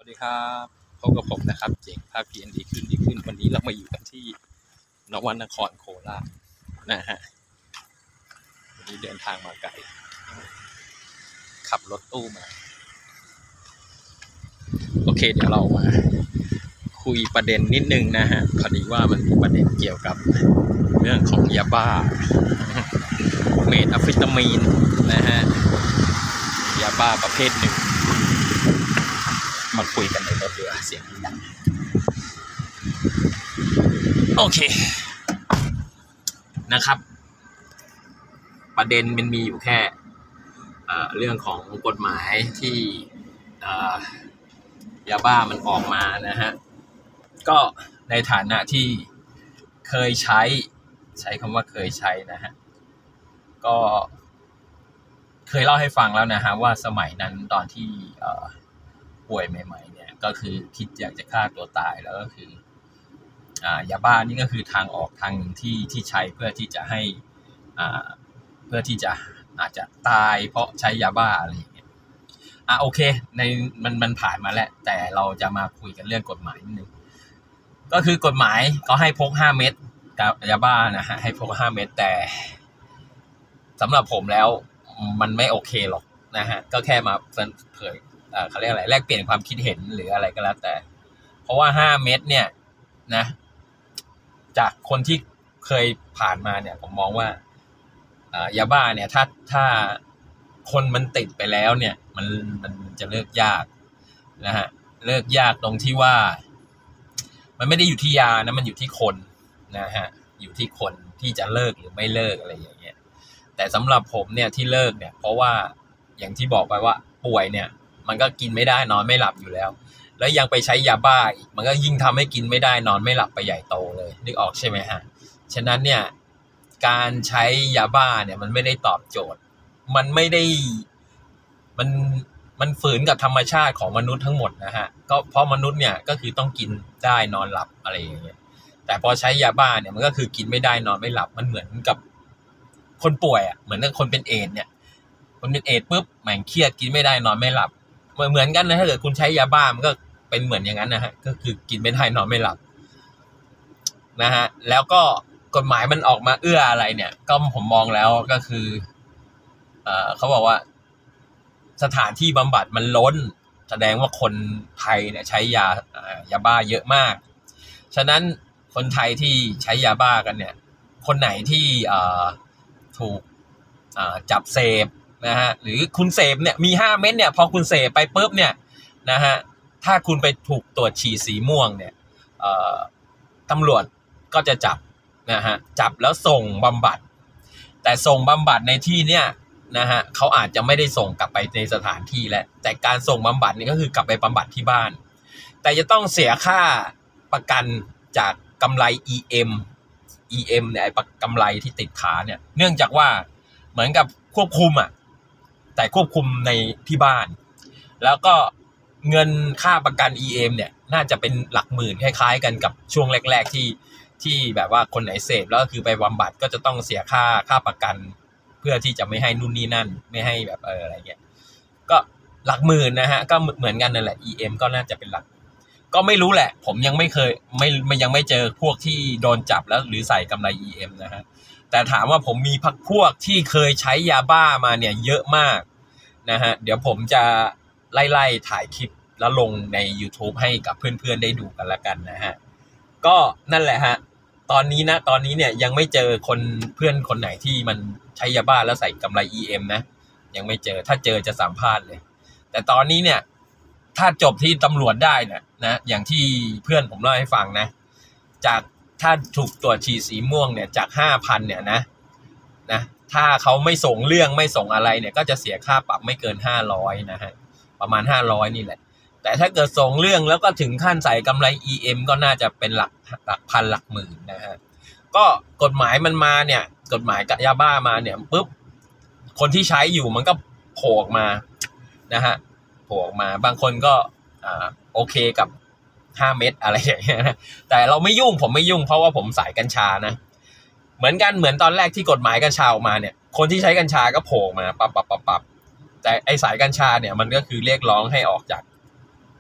ดีครับพบกับผมนะครับเจ๋งภาพ PN ดีขึ้นวันนี้เรามาอยู่กันที่นวนครโคราชนะฮะวันนี้เดินทางมาไกลขับรถตู้มาโอเคเดี๋ยวเรามาคุยประเด็นนิดนึงนะฮะพอดีว่ามันมีประเด็นเกี่ยวกับเรื่องของยาบ้าเมทแอมเฟตามีนนะฮะยาบ้าประเภทหนึ่งมาคุยกันในรถเรือเสียงดังโอเคนะครับประเด็นมันมีอยู่แค่เรื่องของกฎหมายที่ยาบ้ามันออกมานะฮะก็ในฐานะที่เคยใช้คำว่าเคยใช้นะฮะก็เคยเล่าให้ฟังแล้วนะฮะว่าสมัยนั้นตอนที่ป่วยใหม่ๆเนี่ยก็คือคิดอยากจะฆ่าตัวตายแล้วก็คือยาบ้านี่ก็คือทางออกทางหนึ่งที่ใช้เพื่อที่จะให้เพื่อที่จะอาจจะตายเพราะใช้ยาบ้าอะไรอย่างเงี้ยโอเคในมันผ่านมาแล้วแต่เราจะมาคุยกันเรื่องกฎหมายนิดนึงก็คือกฎหมายก็ให้พก5เม็ดกับยาบ้านะฮะให้พก5เม็ดแต่สำหรับผมแล้วมันไม่โอเคหรอกนะฮะก็แค่มาเผยเขาเรียกอะไรแลกเปลี่ยนความคิดเห็นหรืออะไรก็แล้วแต่เพราะว่า5เม็ดเนี่ยนะจากคนที่เคยผ่านมาเนี่ยผมมองว่ายาบ้าเนี่ยถ้าคนมันติดไปแล้วเนี่ยมันจะเลิกยากนะฮะเลิกยากตรงที่ว่ามันไม่ได้อยู่ที่ยานะมันอยู่ที่คนนะฮะอยู่ที่คนที่จะเลิกหรือไม่เลิกอะไรอย่างเงี้ยแต่สำหรับผมเนี่ยที่เลิกเนี่ยเพราะว่าอย่างที่บอกไปว่าป่วยเนี่ยมันก็กินไม่ได้นอนไม่หลับอยู่แล้วแล้วยังไปใช้ยาบ้าอีกมันก็ยิ่งทำให้กินไม่ได้นอนไม่หลับไปใหญ่โตเลยนึกออกใช่ไหมฮะฉะนั้นเนี่ยการใช้ยาบ้าเนี่ยมันไม่ได้ตอบโจทย์มันไม่ได้มันฝืนกับธรรมชาติของมนุษย์ทั้งหมดนะฮะก็เพราะมนุษย์เนี่ยก็คือต้องกินได้นอนหลับอะไรอย่างเงี้ยแต่พอใช้ยาบ้าเนี่ยมันก็คือกินไม่ได้นอนไม่หลับมันเหมือนกับคนป่วยเหมือนกับคนเป็นเอดส์เนี่ยคนเป็นเอดส์ปุ๊บแม่งเครียดกินไม่ได้นอนไม่หลับเหมือนกันนะถ้าเกิดคุณใช้ยาบ้ามันก็เป็นเหมือนอย่างนั้นนะฮะก็คือกินไม่ได้นอนไม่หลับนะฮะแล้วก็กฎหมายมันออกมาเอื้ออะไรเนี่ยก็ผมมองแล้วก็คือเขาบอกว่าสถานที่บำบัดมันล้นแสดงว่าคนไทยเนี่ยใช้ยาบ้าเยอะมากฉะนั้นคนไทยที่ใช้ยาบ้ากันเนี่ยคนไหนที่ถูกจับเสพนะฮะหรือคุณเสพเนี่ยมี5เม็ดเนี่ยพอคุณเสพไปปุ๊บเนี่ยนะฮะถ้าคุณไปถูกตรวจฉี่สีม่วงเนี่ยตำรวจก็จะจับนะฮะจับแล้วส่งบำบัดแต่ส่งบำบัดในที่เนี่ยนะฮะเขาอาจจะไม่ได้ส่งกลับไปในสถานที่แล้วแต่การส่งบำบัดนี่ก็คือกลับไปบำบัดที่บ้านแต่จะต้องเสียค่าประกันจากกำไร EM เนี่ยกำไรที่ติดขาเนี่ยเนื่องจากว่าเหมือนกับควบคุมแต่ควบคุมในที่บ้านแล้วก็เงินค่าประกัน EM เนี่ยน่าจะเป็นหลักหมื่นคล้ายๆกันกับช่วงแรกๆที่แบบว่าคนไหนเสพแล้วก็คือไปบำบัดก็จะต้องเสียค่าประกันเพื่อที่จะไม่ให้นู่นนี่นั่นไม่ให้แบบอะไรเงี้ยก็หลักหมื่นนะฮะก็เหมือนกันนั่นแหละ EM ก็น่าจะเป็นหลักก็ไม่รู้แหละผมยังไม่เคยยังไม่เจอพวกที่โดนจับแล้วหรือใส่กำไร EM นะฮะแต่ถามว่าผมมีพวกที่เคยใช้ยาบ้ามาเนี่ยเยอะมากนะฮะเดี๋ยวผมจะไล่ถ่ายคลิปแล้วลงใน YouTube ให้กับเพื่อนๆได้ดูกันละกันนะฮะก็นั่นแหละฮะตอนนี้เนี่ยยังไม่เจอเพื่อนคนไหนที่มันใช้ยาบ้าแล้วใส่กำไร EM นะยังไม่เจอถ้าเจอจะสัมภาษณ์เลยแต่ตอนนี้เนี่ยถ้าจบที่ตำรวจได้เนี่ยนะอย่างที่เพื่อนผมเล่าให้ฟังนะจากถ้าถูกตรวจฉี่สีม่วงเนี่ยจาก 5,000 เนี่ยนะถ้าเขาไม่ส่งเรื่องไม่ส่งอะไรเนี่ยก็จะเสียค่าปรับไม่เกิน500นะฮะประมาณ500นี่แหละแต่ถ้าเกิดส่งเรื่องแล้วก็ถึงขั้นใส่กำไร EM ก็น่าจะเป็นหลักพันหลักหมื่นนะฮะก็กฎหมายมันมาเนี่ยกฎหมายยาบ้ามาเนี่ยปุ๊บคนที่ใช้อยู่มันก็โผล่ออกมานะฮะโผล่ออกมาบางคนก็โอเคกับ5เม็ดอะไรอย่างเงี้ยนะแต่เราไม่ยุ่งผมไม่ยุ่งเพราะว่าผมสายกัญชานะเหมือนตอนแรกที่กฎหมายกัญชาออกมาเนี่ยคนที่ใช้กัญชาก็โผล่มาปับแต่ไอสายกัญชาเนี่ยมันก็คือเรียกร้องให้ออกจาก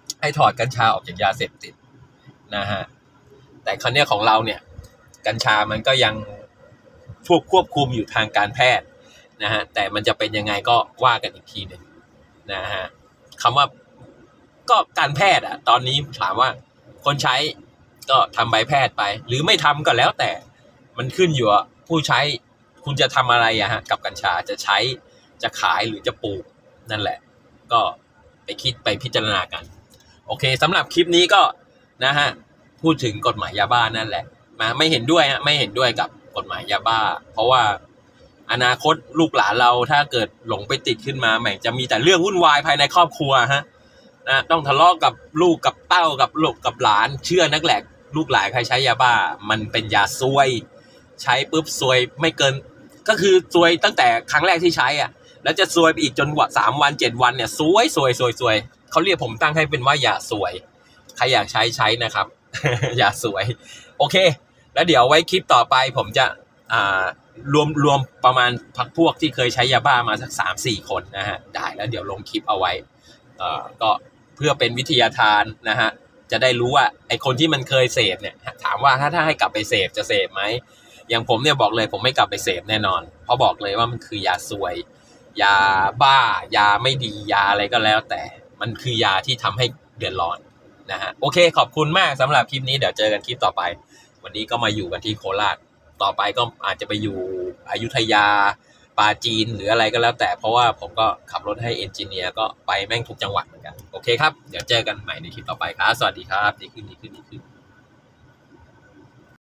ให้ถอดกัญชาออกจากยาเสพติดนะฮะแต่ครั้งนี้ของเราเนี่ยกัญชามันก็ยังควบคุมอยู่ทางการแพทย์นะฮะแต่มันจะเป็นยังไงก็ว่ากันอีกทีหนึ่งนะฮะคำว่าก็การแพทย์ตอนนี้ถามว่าคนใช้ก็ทำใบแพทย์ไปหรือไม่ทำก็แล้วแต่มันขึ้นอยู่ผู้ใช้คุณจะทำอะไรกับกัญชาจะใช้จะขายหรือจะปลูกนั่นแหละก็ไปคิดไปพิจารณากันโอเคสำหรับคลิปนี้ก็นะฮะพูดถึงกฎหมายยาบ้านั่นแหละไม่เห็นด้วยไม่เห็นด้วยกับกฎหมายยาบ้าเพราะว่าอนาคตลูกหลานเราถ้าเกิดหลงไปติดขึ้นมาแม่งจะมีแต่เรื่องวุ่นวายภายในครอบครัวนะต้องทะเลาะกับลูกกับเต้ากับลูกกับหลานเชื่อนักแหลกลูกหลานใครใช้ยาบ้ามันเป็นยาซวยใช้ปุ๊บซวยไม่เกินก็คือซวยตั้งแต่ครั้งแรกที่ใช้แล้วจะซวยไปอีกจนกว่า3 วัน7 วันเนี่ยซวยเขาเรียกผมตั้งให้เป็นว่าอย่าซวยใครอยากใช้นะครับ อย่าซวยโอเคแล้วเดี๋ยวไว้คลิปต่อไปผมจะรวมประมาณพักพวกที่เคยใช้ยาบ้ามาสัก 3-4 คนนะฮะได้แล้วเดี๋ยวลงคลิปเอาไว้ก็เพื่อเป็นวิทยาทานนะฮะจะได้รู้ว่าไอคนที่มันเคยเสพเนี่ยถามว่าถ้าให้กลับไปเสพจะเสพไหมอย่างผมเนี่ยบอกเลยผมไม่กลับไปเสพแน่นอนเพราะบอกเลยว่ามันคือยาซวยยาบ้ายาไม่ดียาอะไรก็แล้วแต่มันคือยาที่ทำให้เดือดร้อนนะฮะโอเคขอบคุณมากสำหรับคลิปนี้เดี๋ยวเจอกันคลิปต่อไปวันนี้ก็มาอยู่กันที่โคราชต่อไปก็อาจจะไปอยู่อยุธยาปาจีนหรืออะไรก็แล้วแต่เพราะว่าผมก็ขับรถให้เอนจิเนียร์ก็ไปแม่งทุกจังหวัดเหมือนกันโอเคครับเดี๋ยวเจอกันใหม่ในคลิปต่อไปครับสวัสดีครับดีขึ้น